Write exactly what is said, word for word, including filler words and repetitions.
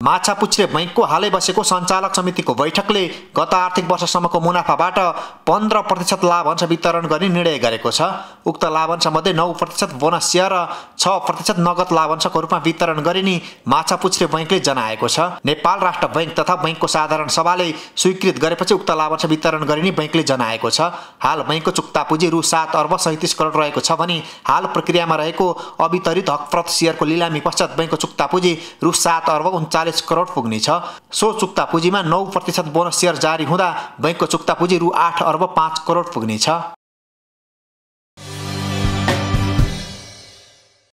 माछापुच्छ्रे बैंकको हालै बसेको सञ्चालक समितिको बैठकले गत आर्थिक वर्षसम्मको मुनाफाबाट पन्ध्र प्रतिशत लाभांश वितरण गर्ने निर्णय गरेको छ। उक्त लाभांशमध्ये नौ प्रतिशत बोनस सेयर र छ प्रतिशत नगद लाभांशको रूपमा वितरण गरिने माछापुच्छ्रे बैंकले जनाएको छ। नेपाल राष्ट्र बैंक तथा बैंकको साधारण सभाले स्वीकृत गरेपछि उक्त लाभांश वितरण गरिने बैंकले जनाएको छ। हाल बैंकको चुक्ता पुँजी रु सात अर्ब सैँतिस करोड रहेको छ भने हाल प्रक्रियामा रहेको अवितरित हकप्रत सेयरको लिलामी पश्चात बैंकको चुक्ता पुँजी रु सात अर्ब उन्चालिस करोड पुग्नेछ। सो चुक्ता पुँजीमा नौ प्रतिशत बोनस सेयर जारी हुँदा बैंकको चुक्ता पुँजी रु आठ अर्ब पाँच करोड पुग्नेछ।